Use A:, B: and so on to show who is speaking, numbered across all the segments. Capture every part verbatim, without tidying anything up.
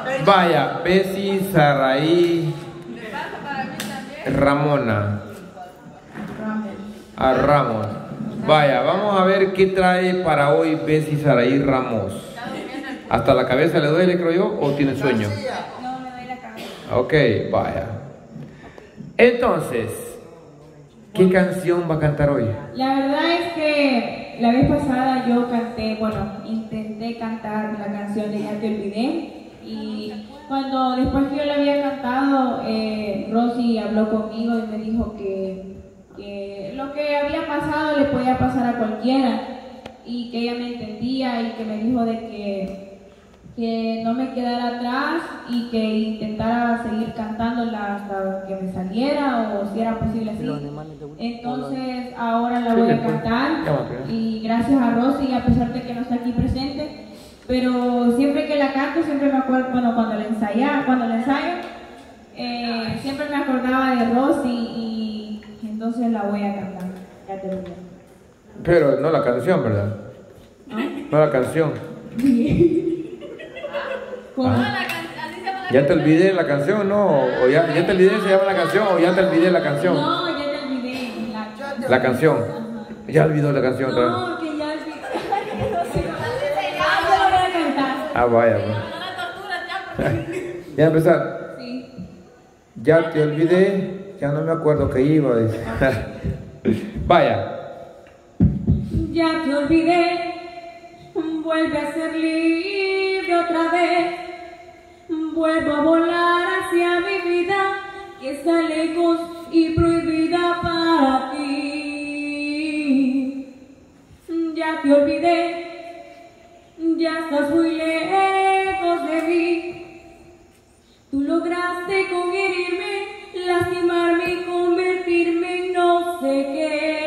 A: Vaya, Bessie, Saraí, Ramona. A Ramos. Vaya, vamos a ver qué trae para hoy Bessie Saraí Ramos. ¿Hasta la cabeza le duele, creo yo, o tiene sueño?
B: No, me duele la cabeza.
A: Ok, vaya. Entonces, ¿qué canción va a cantar hoy?
B: La verdad es que la vez pasada yo canté, bueno, intenté cantar la canción de Ya Te Olvidé. Y cuando después que yo la había cantado, eh, Rosy habló conmigo y me dijo que, que lo que había pasado le podía pasar a cualquiera. Y que ella me entendía y que me dijo de que... que no me quedara atrás y que intentara seguir cantándola hasta que me saliera o si era posible así. Entonces ahora la voy a cantar y gracias a Rosy, a pesar de que no está aquí presente, pero siempre que la canto, siempre me acuerdo, bueno, cuando la ensayaba, cuando la ensayo, eh, siempre me acordaba de Rosy y entonces la voy a cantar. Ya te lo digo.
A: Pero no la canción, ¿verdad?
B: ¿No?
A: No la canción.
B: Ah.
A: ¿Ya te olvidé la canción, no? ¿O ya, ya te olvidé se llama la canción o ya te olvidé la canción?
B: No, ya te olvidé. La,
A: la canción. Ajá. Ya olvidó la canción.
B: No, otra que ya olvidé. Ah, te lo voy a cantar.
A: Ah, vaya. Pues. ¿Ya empezar?
B: Sí.
A: Ya te olvidé, ya no me acuerdo que iba. Dice. Vaya.
B: Ya te olvidé, vuelve a ser libre otra vez. Vuelvo a volar hacia mi vida, que está lejos y prohibida para ti. Ya te olvidé, ya estás muy lejos de mí. Tú lograste con herirme, lastimarme y convertirme en no sé qué.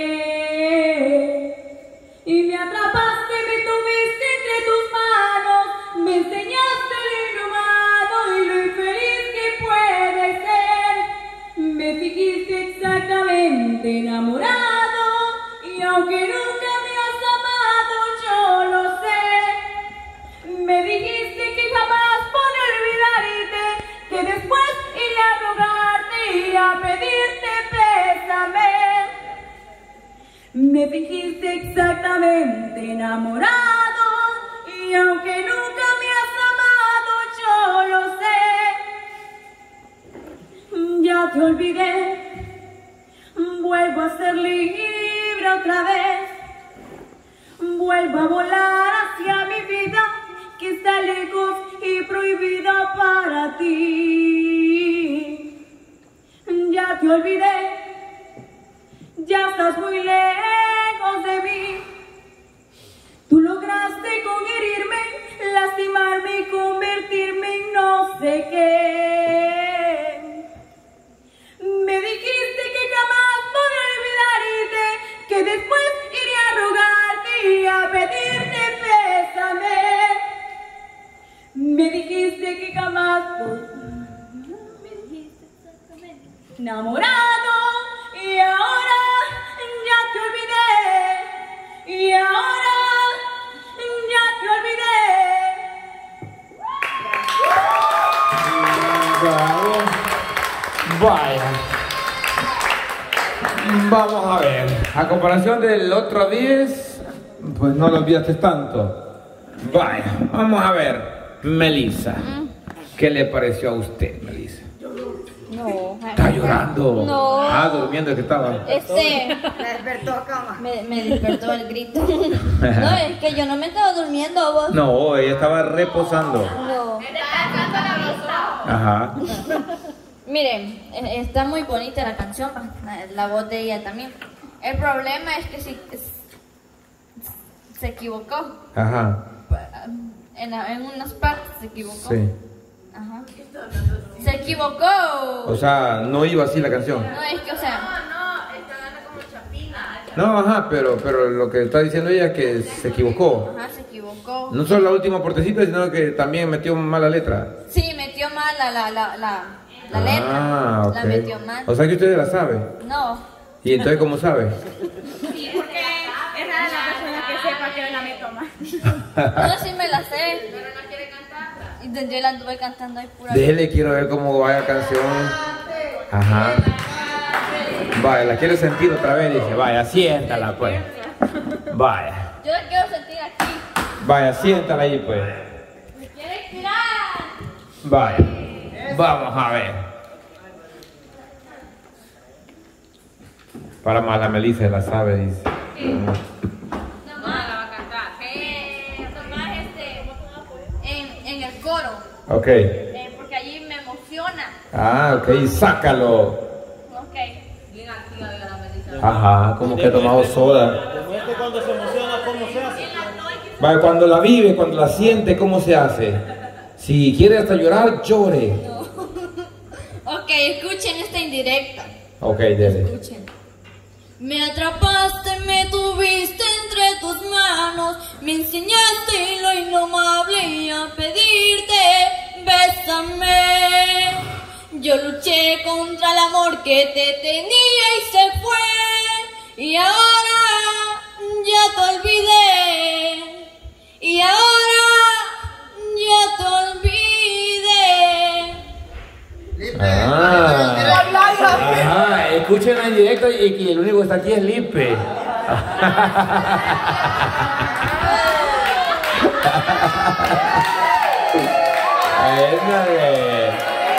B: Y me atrapaste, me tuviste entre tus manos, me enseñaste el inhumano y lo infeliz que puede ser. Me dijiste exactamente enamorado, y aunque nunca me has amado, yo lo sé. Me dijiste que jamás podré olvidarte, que después iré a rogarte y a pedirte pésame. Me dijiste exactamente enamorado, y aunque nunca me has amado, yo lo sé. Ya te olvidé, vuelvo a ser libre otra vez. Vuelvo a volar hacia mi vida, que está lejos y prohibida para ti. Ya te olvidé, ya estás muy lejos de mí. Tú lograste con herirme, lastimarme y convertirme en no sé qué. Me dijiste que jamás podré olvidarte, que después iré a rogarte y a pedirte pésame. Me dijiste que jamás me dijiste exactamente enamorado, y ahora ya te olvidé, y ahora ya te olvidé.
A: Bravo. Vaya. Vamos a ver. A comparación del otro diez, pues no lo olvidaste tanto. Vaya. Vamos a ver. Melissa, ¿qué le pareció a usted, Melissa?
C: No.
A: ¿Está llorando?
C: No.
A: Ah, durmiendo que estaba.
C: Este.
D: Me despertó a cama.
C: Me, me despertó el grito. No, es que yo no me estaba durmiendo, vos.
A: No, ella estaba reposando.
C: No.
A: Ajá.
C: Miren, eh, está muy bonita la canción, la, la voz de ella también. El problema es que si se equivocó.
A: Ajá.
C: En, en unas partes se equivocó.
A: Sí.
C: Ajá. Se equivocó.
A: O sea, no iba así la canción.
C: No, es que, o sea.
D: No, está dando como chapina.
A: No, ajá, pero, pero lo que está diciendo ella es que se equivocó.
C: Ajá, se equivocó.
A: No solo la última portecita, sino que también metió mala letra.
C: Sí, metió mal la, la, la, la, la
A: Ah,
C: letra.
A: ok.
C: La metió mal.
A: O sea que usted la sabe.
C: No.
A: ¿Y entonces cómo sabe?
B: Sí, porque esa es la persona que sepa que la meto mal.
C: No, sí me la sé.
D: Pero no quiere cantarla.
C: Yo la anduve cantando ahí pura.
A: Déjele, quiero ver cómo va la canción. Ajá. Vaya, la quiero sentir otra vez, dice. Vaya, siéntala pues. Vaya.
C: Yo la quiero sentir aquí.
A: Vaya, siéntala ahí pues.
C: ¿Me quiere inspirar?
A: Vaya. Vamos a ver. Para más la Melissa la sabe, dice.
C: Nomás la va a cantar. Eh, nomás este, en, en el coro.
A: Ok.
C: Eh, porque allí me emociona.
A: Ah, ok, sácalo.
C: Ok. Bien activa, diga la Melissa.
A: Ajá, como que he tomado soda.
E: Demuestre cuando se emociona, ¿cómo se hace?
A: Vaya, cuando la vive, cuando la siente, ¿cómo se hace? Si quiere hasta llorar, llore.
C: No. Ok, escuchen esta indirecta.
A: Ok, dele.
C: Escuchen. Me atrapaste, me tuviste entre tus manos, me enseñaste lo indomable y a pedirte, bésame. Yo luché contra el amor que te tenía y se fue, y ahora ya te olvidé, y ahora ya te olvidé.
A: Ah, ajá, escuchen en directo y que el único que está aquí es Lipe. Éndale.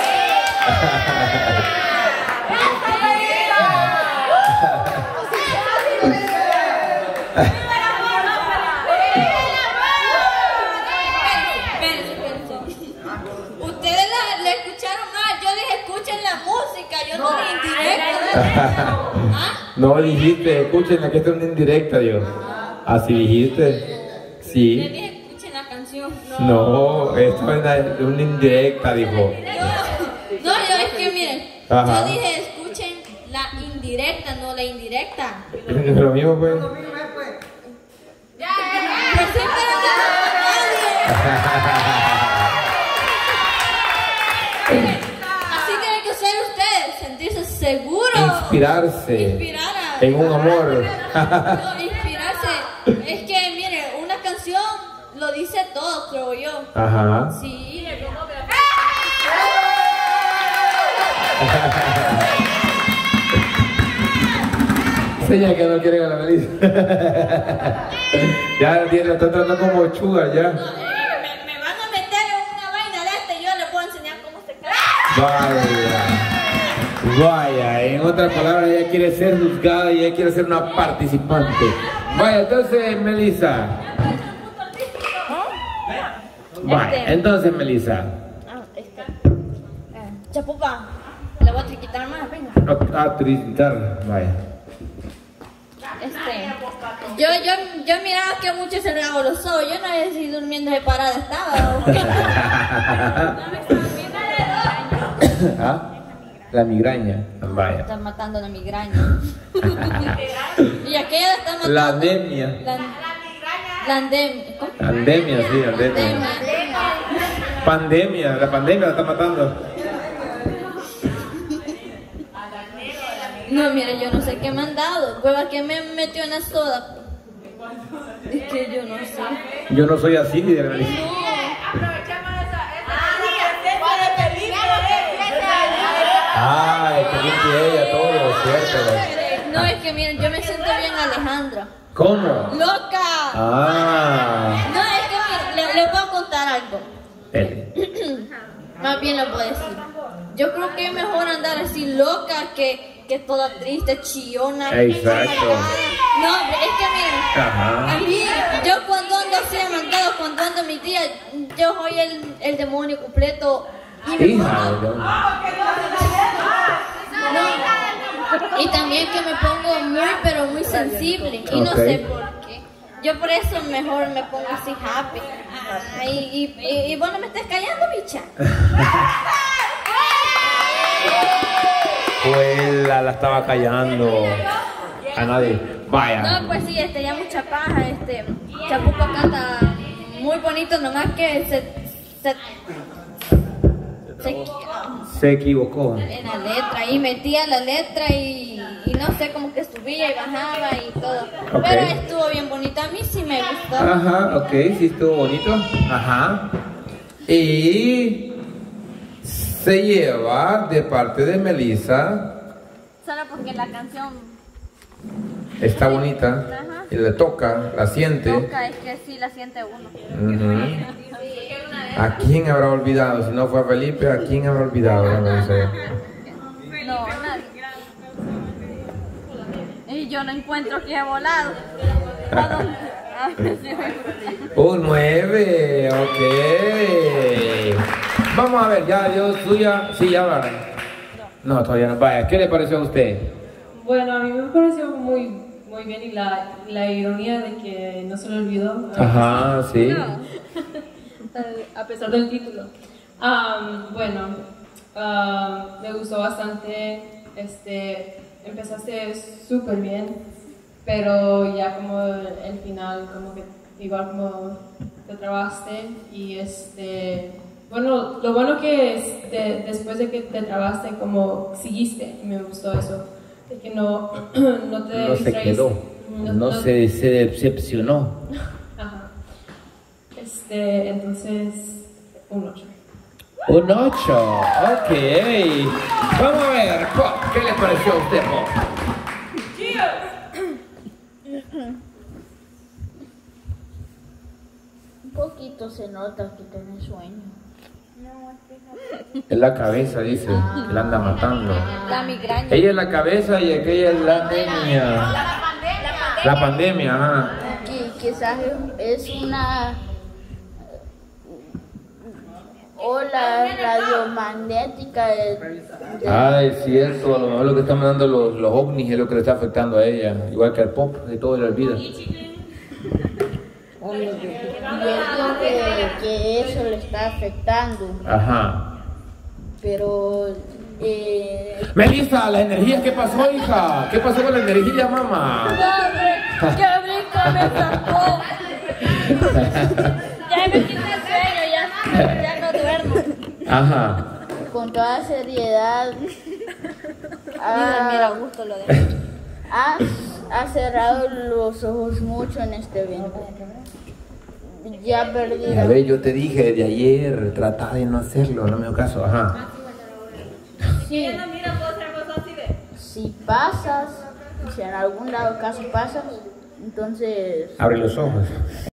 C: Ustedes la, la escucharon más, yo dije escuchen la música, yo no dije indirecta. ¿Ah?
A: No dijiste, escuchen, aquí está una indirecta, Dios. Así dijiste.
C: Le
A: Sí.
C: dije escuchen la canción.
A: No, esto es una, una indirecta, dijo.
C: No, no, yo es que miren,
A: Ajá.
C: yo dije escuchen la indirecta, no la indirecta.
A: Lo mismo, pues.
C: Pero siempre no nadie. Así tienen que ser ustedes, sentirse seguros.
A: Inspirarse
C: Inspirar a-
A: en un amor.
C: No, inspirarse. Es que, mire, una canción lo dice todo, creo yo.
A: Ajá.
C: Sí.
A: Seña que no quieren a la Melissa. Ya tiene, lo está tratando como sugar ya.
C: No, eh, me, me van a meter en una vaina de esta y yo les puedo enseñar cómo se canta.
A: Vaya. Vaya, en otras palabras, ella quiere ser juzgada y ella quiere ser una participante. Vaya, entonces, Melissa. Vaya, entonces, Melissa.
C: Ah, este. Eh, Chapupa, le voy a triquitar más, venga.
A: Ah, tricitar, vaya.
C: Este, yo, yo, yo miraba que muchos cerraban los ojos. Yo no había si durmiendo de parada estaba. ¿O qué? No me estaba viendo de
A: ¿Ah? La migraña, vaya.
C: Están matando la migraña. Y aquella está matando.
A: La anemia.
C: La, la andemia. ¿Cómo?
A: Pandemia, sí, pandemia.
C: Andemia.
A: Pandemia, la pandemia la está matando.
C: No, mire, yo no sé qué me han dado. Hueva, ¿quién me metió en la soda? Es que yo no sé.
A: Yo no soy así, ni de Melissa.
D: Aprovechamos esa.
A: Ah, es que limpie ella todo, cierto.
C: No, es que miren, yo me siento bien Alejandra.
A: ¿Cómo?
C: ¡Loca!
A: Ah.
C: No, es que miren, le, le puedo contar algo.
A: Él.
C: Más bien lo puedo decir. Yo creo que es mejor andar así loca que, que toda triste, chillona.
A: Exacto.
C: No, es que miren,
A: Ajá.
C: a mí, yo cuando ando así amandado, cuando ando en mis días, yo soy el, el demonio completo. Y me
A: Hija,
C: pongo-
A: ¿no?
C: No. Y también que me pongo muy, pero muy sensible. Y no
A: Ok.
C: sé por qué. Yo por eso mejor me pongo así happy. Ah, y, y, y, y vos no me estás callando, bicha.
A: Pues la, la estaba callando. A nadie. Vaya.
C: No, pues sí, este, ya mucha paja. Este, Chapupa canta muy bonito, nomás que se. se, se
A: Se equivocó.
C: en la letra y metía la letra y, y no sé, como que subía y bajaba y todo.
A: Ok.
C: Pero estuvo bien bonito, a mí sí me gustó.
A: Ajá, ok, sí estuvo bonito. Ajá. Y se lleva de parte de Melissa.
C: Solo porque la canción
A: Está bonita.
C: Ajá.
A: Y le toca, la siente.
C: toca, es que sí la siente uno.
A: Ujú. ¿A quién habrá olvidado? Si no fue a Felipe, ¿a quién habrá olvidado? Ya me dice.
C: No, nadie. Y yo no encuentro que he volado. ¿A dónde? Ah, sí.
A: Un nueve, ok. Vamos a ver, ya dio suya. Sí, ya va. No, todavía no. Vaya, ¿qué le pareció a usted?
F: Bueno, a mí me pareció muy, muy bien y la, la ironía de que no se le olvidó.
A: Ajá, sí.
F: A pesar del título. Um, bueno, um, me gustó bastante. Este, empezaste súper bien, pero ya como el final, como que igual como te trabaste y este, bueno, lo bueno que es de, después de que te trabaste, como seguiste, y me gustó eso, de que no, no te
A: No se
F: distraíste.
A: quedó.
F: No,
A: No
F: no-
A: se, se decepcionó.
F: Ajá. Este, entonces, un ocho.
A: Un ocho, ok. Vamos a ver, Pop, ¿qué le pareció a usted, Pop?
G: Un poquito se nota que tiene sueño.
A: Es la cabeza, dice, que la anda matando.
C: La migraña.
A: Ella es la cabeza y aquella es la anemia. La pandemia, ajá.
G: Qui- quizás es una ola radiomagnética de, de-
A: Ah, es cierto, a lo mejor lo que están mandando los, los ovnis es lo que le está afectando a ella, igual que al Pop, de todo le olvida.
G: yo digo que, que eso le está afectando,
A: Ajá.
G: pero eh,
A: Melissa, la energía, ¿qué pasó, hija? ¿Qué pasó con la energía, mamá?
C: ¡Madre! ¡Qué rico me sacó! Ya me quité el sueño, ya, ya no duermo.
A: Ajá.
G: con toda seriedad
C: Ah, mira, a gusto lo de.
G: has, has cerrado los ojos mucho en este evento. Ya perdí.
A: A ver, yo te dije desde ayer, trata de no hacerlo, no me hago caso, ajá.
G: Sí,
D: Mira, puedo hacer cosas así de.
G: si pasas, si en algún lado caso pasas, entonces
A: Abre los ojos.